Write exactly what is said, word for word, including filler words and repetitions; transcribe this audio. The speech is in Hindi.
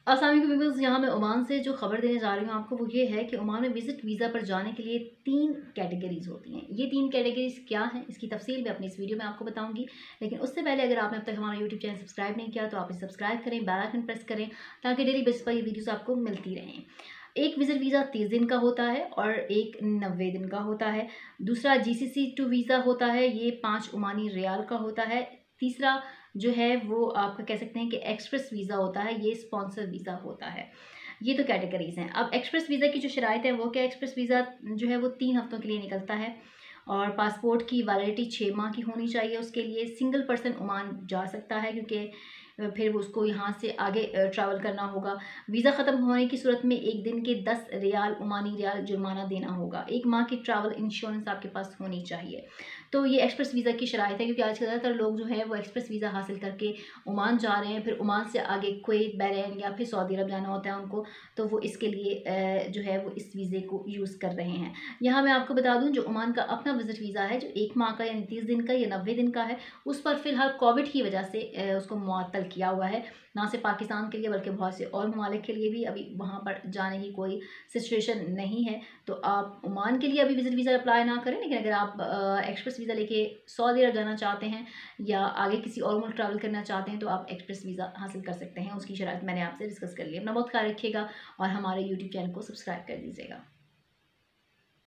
अस्सलाम वालेकुम व्यूअर्स, यहाँ मैं ओमान से जो खबर देने जा रही हूँ आपको वो ये है कि ओमान में विजिट वीज़ा पर जाने के लिए तीन कैटेगरीज होती हैं। ये तीन कैटेगरीज क्या हैं इसकी तफसील मैं अपनी इस वीडियो में आपको बताऊंगी। लेकिन उससे पहले अगर आपने अब तक हमारा यूट्यूब चैनल सब्सक्राइब नहीं किया तो आप इसे सब्सक्राइब करें, बेल आइकन प्रेस करें ताकि डेली बेसिस पर ये वीडियोज़ आपको मिलती रहें। एक विजिट वीज़ा तीस दिन का होता है और एक नब्बे दिन का होता है। दूसरा जी सी सी टू वीज़ा होता है, ये पाँच ओमानी रियाल का होता है। तीसरा जो है वो आपका कह सकते हैं कि एक्सप्रेस वीज़ा होता है, ये स्पॉन्सर वीज़ा होता है। ये तो कैटेगरीज हैं। अब एक्सप्रेस वीज़ा की जो शराइत है वो क्या, एक्सप्रेस वीज़ा जो है वो तीन हफ्तों के लिए निकलता है और पासपोर्ट की वैलिडिटी छः माह की होनी चाहिए। उसके लिए सिंगल पर्सन ओमान जा सकता है क्योंकि फिर वो उसको यहाँ से आगे ट्रैवल करना होगा। वीज़ा ख़त्म होने की सूरत में एक दिन के दस रियाल ओमानी रियाल जुर्माना देना होगा। एक माह की ट्रैवल इंश्योरेंस आपके पास होनी चाहिए। तो ये एक्सप्रेस वीज़ा की शराइत है क्योंकि आज ज़्यादातर लोग जो है वो एक्सप्रेस वीज़ा हासिल करके ओमान जा रहे हैं, फिर ओमान से आगे कुवैत, बहरीन या फिर सऊदी अरब जाना होता है उनको, तो वो इसके लिए जो है वो इस वीज़े को यूज़ कर रहे हैं। यहाँ मैं आपको बता दूँ जो ओमान का अपना विजिट वीज़ा है जो एक माह का यानी तीस दिन का या नब्बे दिन का है, उस पर फ़िलहाल कोविड की वजह से उसको मुअत्तल किया हुआ है। ना सिर्फ पाकिस्तान के लिए बल्कि बहुत से और ममालिक के लिए भी अभी वहाँ पर जाने की कोई सिचुएशन नहीं है। तो आप ओमान के लिए अभी विजिट वीज़ा अप्लाई ना करें, लेकिन अगर आप एक्सप्रेस वीज़ा लेके सऊदी अरब जाना चाहते हैं या आगे किसी और मुल्क ट्रैवल करना चाहते हैं तो आप एक्सप्रेस वीज़ा हासिल कर सकते हैं। उसकी शराइत मैंने आपसे डिस्कस कर ली। अपना बहुत ख्याल रखिएगा और हमारे यूट्यूब चैनल को सब्सक्राइब कर दीजिएगा।